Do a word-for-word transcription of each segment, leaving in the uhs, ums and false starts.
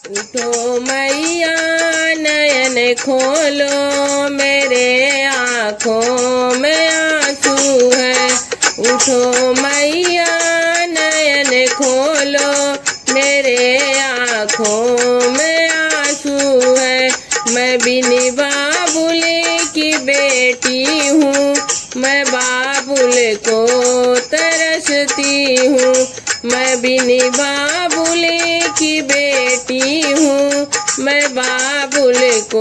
उठो मैया नयन खोलो, मेरे आँखों में आंसू है। उठो मैया नयन खोलो, मेरे आँखों में आंसू है। मैं बिनी बाबुल की बेटी हूँ, मैं बाबुल को तरसती हूँ। मैं बिनी बाबुल की बेटी हूँ, मैं बाबुल को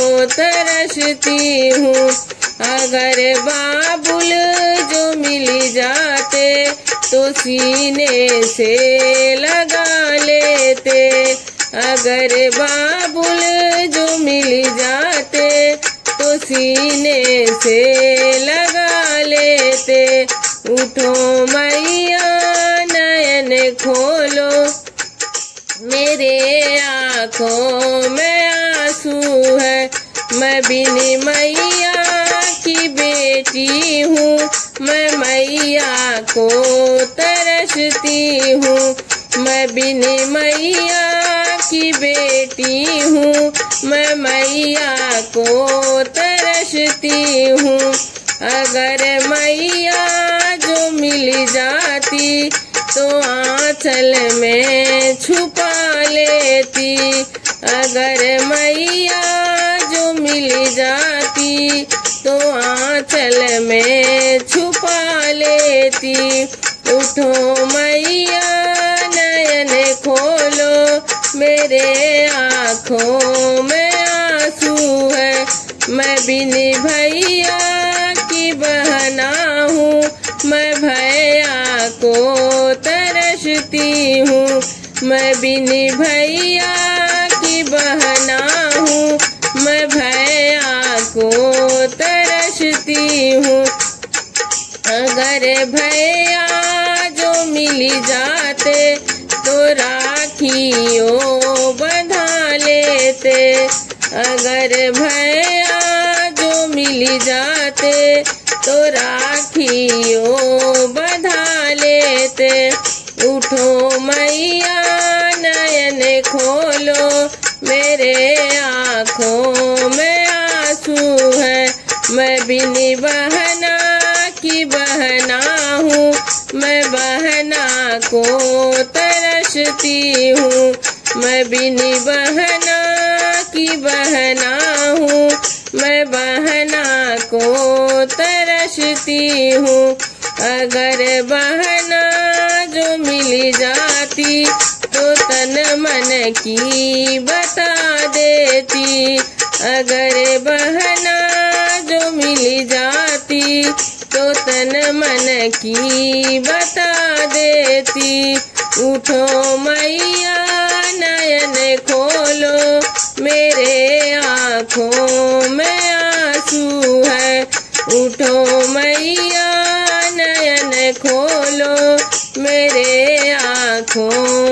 तरसती हूँ। अगर बाबुल जो मिल जाते तो सीने से लगा लेते। अगर बाबुल जो मिल जाते तो सीने से लगा लेते। उठो मैया नयन खोलो, मेरे आँखों में आंसू है। मैं बिनी मैया की बेटी हूँ, मैं मैया को तरसती हूँ। मैं बिनी मैया की बेटी हूँ, मैं मैया को तरसती हूँ। अगर मैया जो मिल जाती तो आँचल में छुपा लेती। अगर मैया जो मिल जाती तो आँचल में छुपा लेती। उठो मैया नयन खोलो, मेरे आँखों में आंसू है। मैं बिनी भैया की बहना हूँ, मैं भैया को तरसती हूँ। मैं बिनी भैया की बहना हूँ, मैं भैया को तरसती हूँ। अगर भैया जो मिल जाते तो राखियों बंधा लेते। अगर भैया जो मिल जाते तो राखियों बंधा लेते। उठो मैया नयन खोलो, मेरे आँखों में आंसू है। मैं बिनी बहना की बहना हूँ, मैं बहना को तरसती हूँ। मैं बिनी बहना की बहना हूँ, मैं बहना को तरसती हूँ। अगर बहना जो मिल जाती तो तन मन की बता देती। अगर बहना जो मिल जाती तो तन मन की बता देती। उठो मैया नयन खोलो, मेरे आँखों में आंसू है। उठो मैया नयन खोलो, मेरे आँखों